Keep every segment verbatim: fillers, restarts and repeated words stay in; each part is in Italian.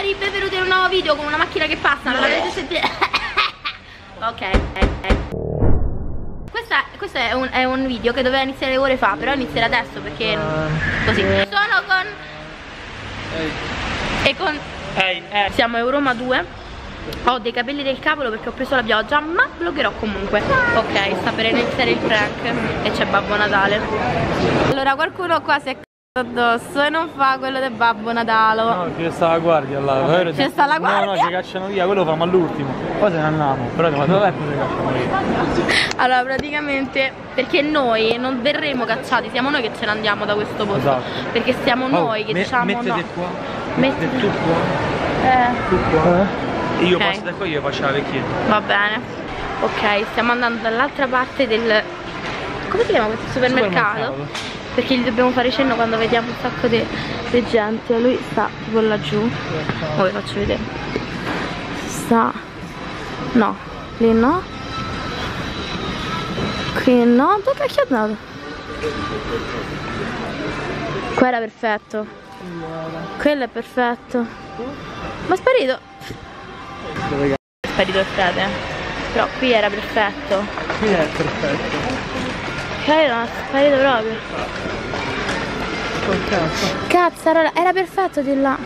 signori, benvenuti in un nuovo video con una macchina che passa, non l'avete sentito? Ok. Questa, questo è un, è un video che doveva iniziare ore fa, però inizierà adesso perché così. Sono con e con Ehi, eh. Siamo a Euroma due. Ho dei capelli del cavolo perché ho preso la pioggia, ma vloggerò comunque. Ok, sta per iniziare il prank e c'è Babbo Natale. Allora qualcuno qua si è c***o addosso e non fa quello del Babbo Natale. No, c'è sta la guardia là. C'è sta la guardia? No, no, ci cacciano via, quello fa ma all'ultimo. Poi se ne andiamo, però quando vai poi ci cacciano via. Allora praticamente perché noi non verremo cacciati, siamo noi che ce ne andiamo da questo posto. Esatto. Perché siamo Oh, noi che me diciamo mettete no. qua. Mettete tu qua. Eh. Tu qua. Eh? Io Okay. passo da qua e io faccio la vecchietta. Va bene. Ok, stiamo andando dall'altra parte del... come si chiama questo supermercato? Supermercato. Perché gli dobbiamo fare cenno quando vediamo un sacco di, di gente. Lui sta tipo laggiù. Ora vi faccio vedere. Sta... no, lì no. Qui no, dove cacchio è andato? Qua era perfetto. Quello è perfetto. Ma è sparito. È sparito il frate. Però qui era perfetto. Qui è perfetto. Ok, era sparito proprio. Cazzo, era, era perfetto di là.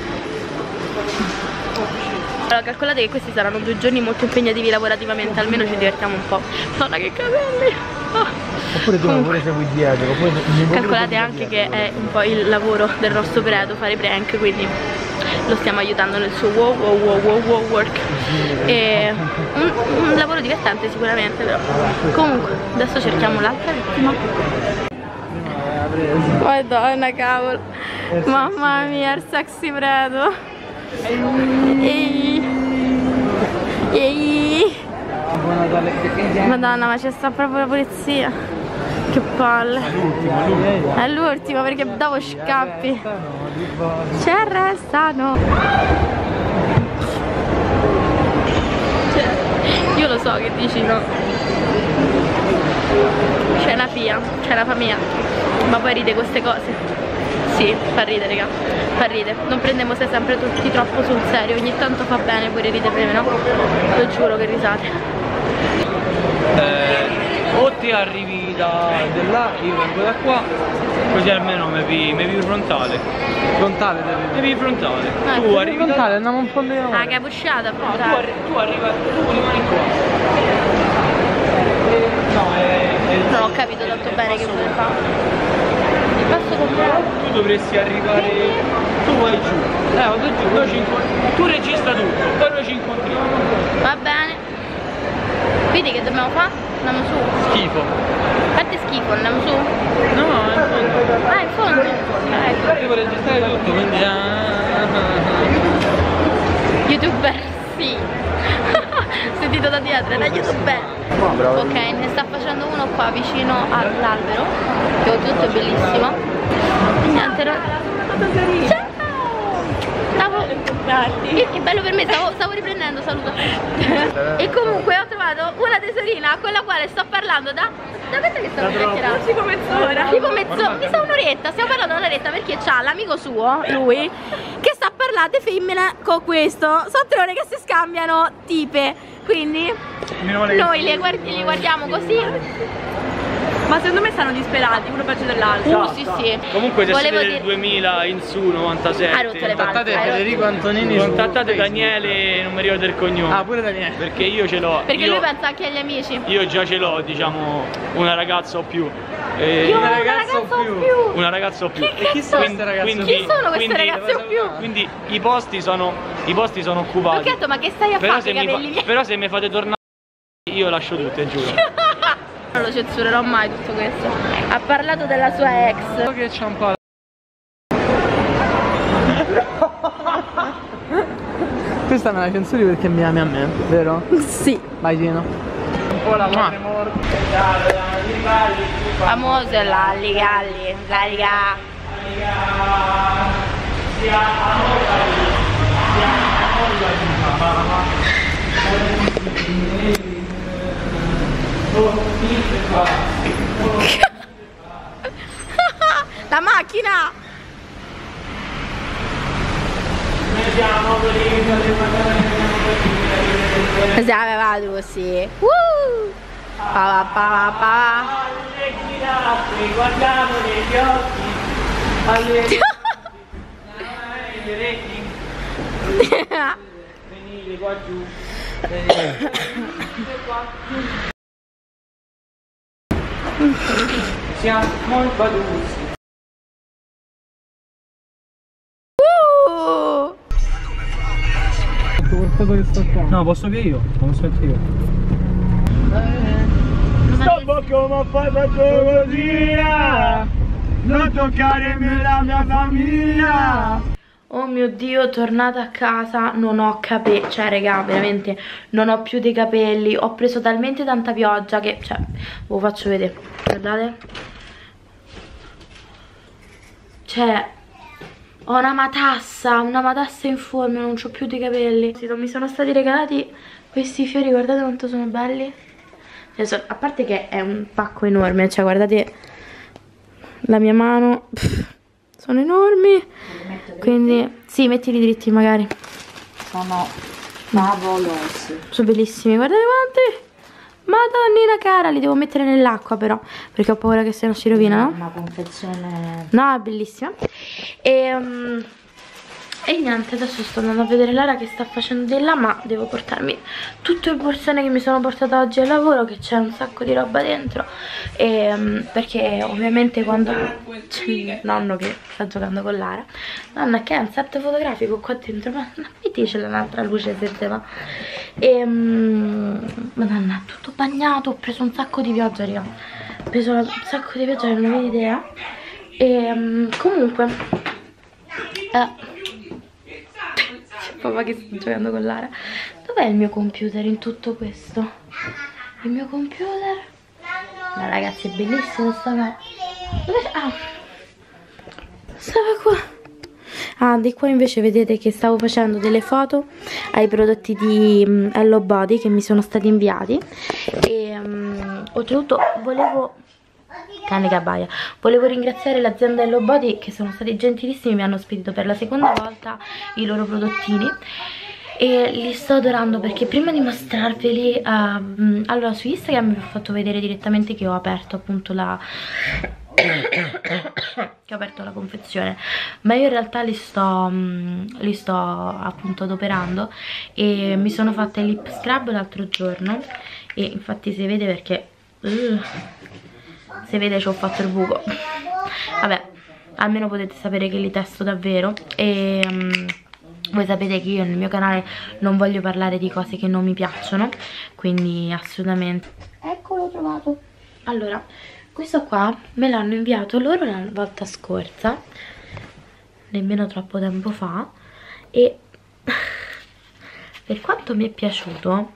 Allora calcolate che questi saranno due giorni molto impegnativi lavorativamente. Almeno ci divertiamo un po'. Madonna che capelli. Oh. Oppure tu pure segui dietro. Poi Calcolate anche che è un po' il lavoro del nostro preto fare prank, quindi lo stiamo aiutando nel suo wow wow wow wow, wow work. E un, un lavoro divertente sicuramente, però. Comunque, adesso cerchiamo l'altra vittima. Madonna cavolo. Mamma mia, il sexy preto. Ehi. Ehi. Madonna, ma c'è sta proprio la polizia. Che palle. È l'ultimo perché dopo scappi. Ci arrestano. Cioè, io lo so che dici no. C'è una fia, c'è una famiglia. Ma poi ride queste cose. Sì, fa ridere, raga. Fa ridere. Non prendiamo se sempre tutti troppo sul serio. Ogni tanto fa bene pure ride prima, no? Lo giuro che risate. Eh, o ti arrivi da, da là, io vengo da qua, così almeno mi vi, mi vi frontale. Frontale? Mi vi frontale. Ah, tu arrivi frontale, andiamo un po' di Ah, capusciata, No, tu, frontale. arri tu arrivi, tu rimani qua. No, è, è Non ho capito tanto bene che vuole fare. Il passo comprato. Tu dovresti arrivare, tu vai giù. Eh, vado giù, noi ci tu registra tutto, poi noi ci incontriamo. Va bene. Quindi che dobbiamo fare? Andiamo su. Schifo. Fate schifo, andiamo su. No, no, è in fondo. Ah, in fondo. Ah, ecco. Devo registrare tutto, quindi... YouTuber, sì. Sentito da dietro, era YouTuber. Ok, ne sta facendo uno qua vicino all'albero, che oltretutto è bellissimo. E niente, no. Ciao! Stavo... Che, che bello per me, stavo, stavo riprendendo, saluto. E comunque ho trovato una tesorina con la quale sto parlando da... Da quanto che stiamo chiacchierando? Tipo mezz'ora. Tipo mezz'ora, mi sa un'oretta, stiamo parlando un'oretta perché c'ha l'amico suo, lui, che sta a parlare di femmine con questo. Sono tre ore che si scambiano tipe, quindi noi li, guardi li guardiamo così. Ma secondo me stanno disperati, uno peggio dell'altro. Uh, sì, sì. Comunque se Volevo siete del dire... duemila in su, novantasette. Ha rotto le palle. Contattate hai Federico rotto. Antonini. Contattate Daniele, non mi ricordo il cognome. Ah, pure Daniele. Perché io ce l'ho. Perché io, lui pensa anche agli amici. io già ce l'ho, diciamo, una ragazza o più. E Io una una ragazza ragazza o o più. più. una ragazza o più. Che E chi sono queste ragazze? Chi sono queste quindi- ragazze o più? Quindi i posti sono i posti sono occupati. Lucchetto, ma che stai a Però fare se, con i mi capelli fa- miei? però se mi fate tornare io lascio tutte, giuro. Non lo censurerò mai tutto questo. Ha parlato della sua ex. Che ciampata. Questa me la censuri perché mi ami a me, vero? Sì. Vai Gino. Un po' la Ah. Famoso è Lalli Galli. Lalliga. La macchina! Si aveva così. Uh! Pa, pa, pa, pa. Guardiamo negli occhi. Venite qua giù. Siamo invaduti. No, posso che io? Non posso mettere io. Stop come fai per così. Non toccare me la mia famiglia. Oh mio Dio, tornata a casa, non ho capelli, cioè raga, veramente non ho più dei capelli. Ho preso talmente tanta pioggia che, cioè, ve lo faccio vedere, guardate. Cioè, ho una matassa, una matassa informe, non ho più dei capelli. Mi sono stati regalati questi fiori, guardate quanto sono belli. Cioè, a parte che è un pacco enorme, cioè guardate la mia mano, pff, sono enormi. Quindi, sì, mettili dritti magari. Sono favolosi. Sono bellissimi, guardate quanti. Madonnina cara, li devo mettere nell'acqua però, perché ho paura che se no si rovinano. Una confezione. No, è bellissima. E, um, e niente, adesso sto andando a vedere Lara che sta facendo di là, ma devo portarmi tutte le porzioni che mi sono portata oggi al lavoro, che c'è un sacco di roba dentro. E, um, perché ovviamente quando c'è il nonno che sta giocando con Lara, nonna che è un set fotografico qua dentro, ma vedi c'è un'altra luce se te va. E um, madonna, tutto bagnato, ho preso un sacco di pioggia, raga. Ho preso un sacco di pioggia, non avevo idea. E um, comunque eh, papà che sta giocando con Lara. Dov'è il mio computer in tutto questo? Il mio computer? Ma ragazzi, è bellissimo, stava... Ah, stava qua. Ah, di qua invece vedete che stavo facendo delle foto ai prodotti di um, Hello Body che mi sono stati inviati. E um, oltretutto volevo... cane che abbaia. Volevo ringraziare l'azienda Hello Body che sono stati gentilissimi, mi hanno spedito per la seconda volta i loro prodottini e li sto adorando, perché prima di mostrarveli uh, allora su Instagram vi ho fatto vedere direttamente che ho aperto appunto la che ho aperto la confezione, ma io in realtà li sto um, li sto appunto adoperando e mi sono fatta il lip scrub l'altro giorno e infatti si vede perché uh, se vede ci ho fatto il buco. Vabbè, almeno potete sapere che li testo davvero. E um, voi sapete che io nel mio canale non voglio parlare di cose che non mi piacciono, quindi assolutamente. Eccolo, trovato. Allora, questo qua me l'hanno inviato loro la volta scorsa, nemmeno troppo tempo fa, e per quanto mi è piaciuto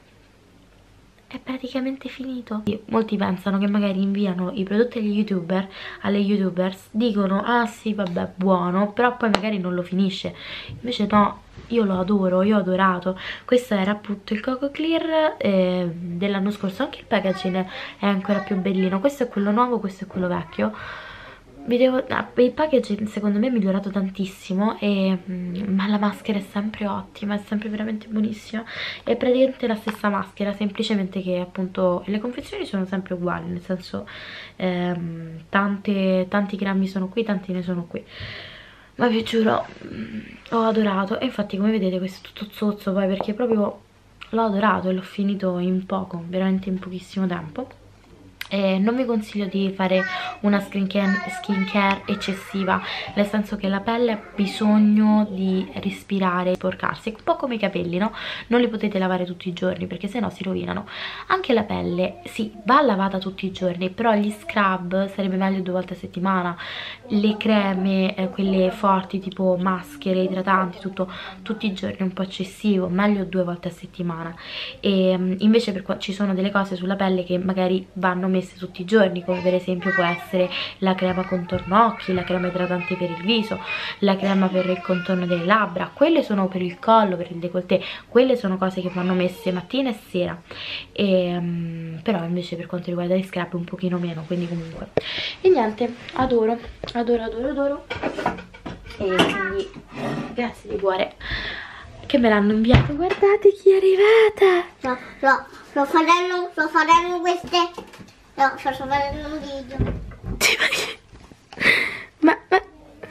è praticamente finito. Molti pensano che magari inviano i prodotti agli youtuber, alle youtubers, dicono ah sì vabbè buono, però poi magari non lo finisce. Invece no, io lo adoro, io ho adorato. Questo era appunto il Coco Clear eh, dell'anno scorso, anche il packaging è ancora più bellino. Questo è quello nuovo, questo è quello vecchio. Vi devo... ah, il packaging secondo me è migliorato tantissimo e, mm, ma la maschera è sempre ottima, è sempre veramente buonissima. È praticamente la stessa maschera, semplicemente che appunto le confezioni sono sempre uguali, nel senso ehm, tante, tanti grammi sono qui, tanti ne sono qui. Ma vi giuro, mm, ho adorato. E infatti come vedete questo è tutto zozzo poi, perché proprio l'ho adorato e l'ho finito in poco, veramente in pochissimo tempo. Eh, non vi consiglio di fare una skincare, skincare eccessiva, nel senso che la pelle ha bisogno di respirare e sporcarsi, è un po' come i capelli, no? Non li potete lavare tutti i giorni perché sennò si rovinano. Anche la pelle, sì, va lavata tutti i giorni, però gli scrub sarebbe meglio due volte a settimana. Le creme, eh, quelle forti tipo maschere, idratanti, tutto tutti i giorni è un po' eccessivo, meglio due volte a settimana. E invece per ci sono delle cose sulla pelle che magari vanno messe tutti i giorni, come per esempio può essere la crema contorno occhi, la crema idratante per il viso, la crema per il contorno delle labbra. Quelle sono per il collo, per il décolleté, quelle sono cose che vanno messe mattina e sera. E, um, però invece per quanto riguarda gli scrub un pochino meno, quindi comunque. E niente, adoro, adoro, adoro, adoro. E quindi grazie di cuore che me l'hanno inviato. Guardate chi è arrivata. No, no, sto facendo, sto facendo queste. No, sto facendo un video. Ma, ma...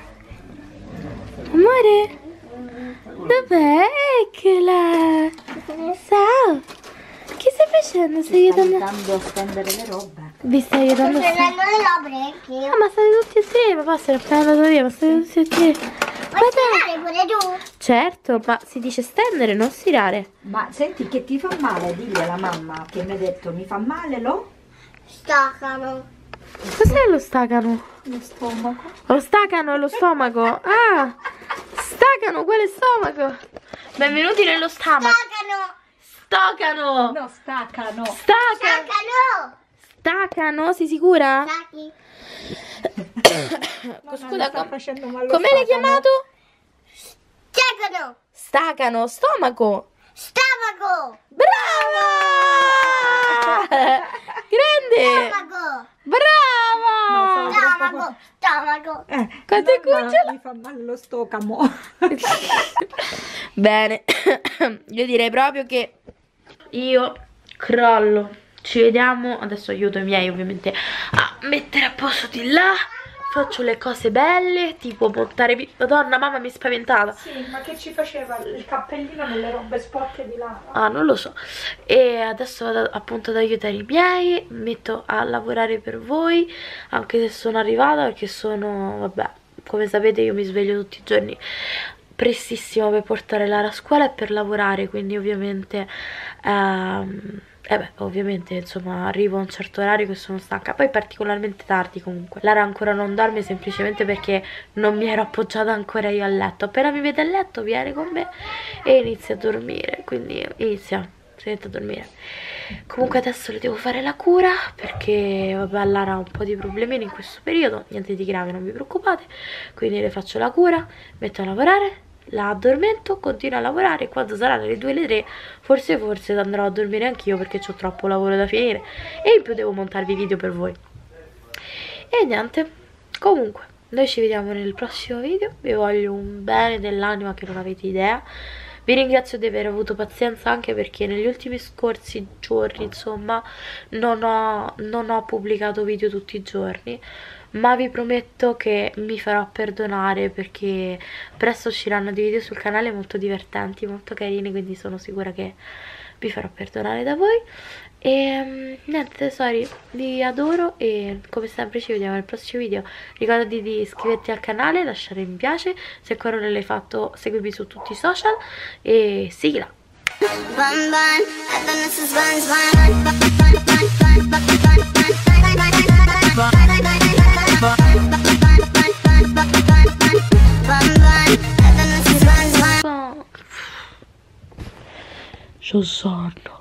Amore? Dov'è? Eccola! Ciao! Che stai facendo? Stai aiutando? aiutando a stendere le robe. Vi stai aiutando Sto a stendere? prendendo le labbra anche io. Ah, ma state tutti insieme, papà se l'è appena andato via, ma state tutti insieme. Vuoi stirare pure tu? Certo, ma si dice stendere, non stirare. Ma senti che ti fa male, digli alla mamma che mi ha detto mi fa male lo? Staccano. Cos'è lo stacano? Lo stomaco. Lo stacano e lo stomaco. Ah, stacano, quale stomaco? Benvenuti nello stomaco. Staccano. Stacano. No, staccano. Stacano. Staccano. Stacano, sei sicura? Stacchi. Scusa, com facendo male. come l'hai chiamato? Staccano. Stacano, stomaco. Stomaco. Brava! Grande! Stomaco. Brava! Stomaco. Stomaco. Eh, Quante cucciole? mi fa male lo stomaco. Bene, io direi proprio che io crollo. Ci vediamo, adesso aiuto i miei ovviamente a mettere a posto di là. Faccio le cose belle, tipo montare... Madonna, mamma mi è spaventata. Sì, ma che ci faceva il cappellino nelle robe sporche di là? Ah, non lo so. E adesso vado appunto ad aiutare i miei, metto a lavorare per voi, anche se sono arrivata, perché sono, vabbè, come sapete io mi sveglio tutti i giorni prestissimo per portare Lara a scuola e per lavorare, quindi ovviamente... Ehm, E eh beh, ovviamente, insomma, arrivo a un certo orario che sono stanca. Poi particolarmente tardi comunque. Lara ancora non dorme semplicemente perché non mi ero appoggiata ancora io al letto. Appena mi vede a letto viene con me e inizia a dormire. Quindi inizia, si mette a dormire. Comunque adesso le devo fare la cura perché, vabbè, Lara ha un po' di problemini in questo periodo. Niente di grave, non vi preoccupate. Quindi le faccio la cura, metto a lavorare, la addormento, continuo a lavorare. Quando saranno le due, le tre, forse forse andrò a dormire anch'io perché ho troppo lavoro da finire e in più devo montarvi video per voi. E niente, comunque noi ci vediamo nel prossimo video. Vi voglio un bene dell'anima che non avete idea. Vi ringrazio di aver avuto pazienza anche perché negli ultimi scorsi giorni, insomma, non ho, non ho pubblicato video tutti i giorni, ma vi prometto che mi farò perdonare perché presto usciranno dei video sul canale molto divertenti, molto carini, quindi sono sicura che vi farò perdonare da voi. E niente tesori, vi adoro e come sempre ci vediamo nel prossimo video. Ricordati di iscriverti al canale, lasciare mi piace, se ancora non l'hai fatto seguimi su tutti i social e sigla. Io sonno.